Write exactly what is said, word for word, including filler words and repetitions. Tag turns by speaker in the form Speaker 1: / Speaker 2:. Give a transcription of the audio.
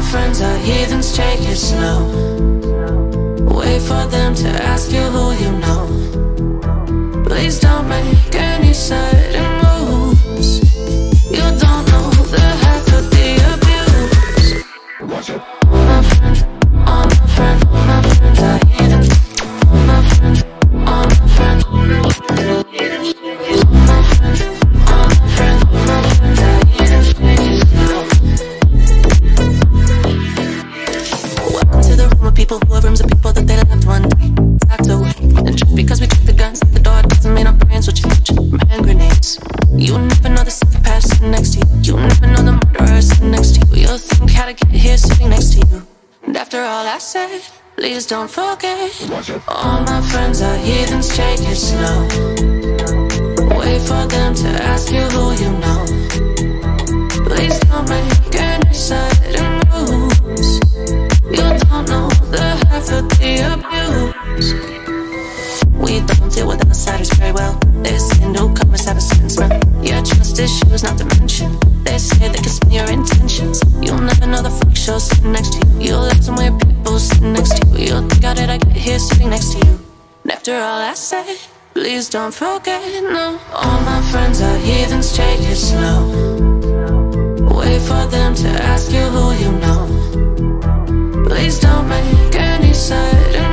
Speaker 1: friends are heathens, take it slow. Wait for them to ask you who you know. Please don't make any sudden moves. You don't know the half of the abuse. All my friends, all my friends, all my friends are heathens. All my friends, all my friends, all my friends, all my friends, all my friends are heathens. Take it slow. Welcome to the room of people who have rooms of people that they left one day. Locked away. And just because we took the guns at the door doesn't mean our brains will change from hand grenades. You never know the psychopath sitting next to you. You never know the murderer sitting next to you. You'll think how to get here sitting next to you. And after all I said, please don't forget. All my friends are heathens, take it slow. Wait for them to ask you who you know. Please don't make any sudden moves. You don't know the half of the abuse. We don't deal with outsiders very well. They say newcomers have a certain smell. Your trust issues not to mention. They say they can smell your intentions. You'll never know the freak show sitting next to you. You'll let some weird people sitting next to you. You'll think how did I get here sitting next to you. And after all I said, please don't forget, no. All my friends are heathens, take it slow. Wait for them to ask you who you know. Please don't make any sudden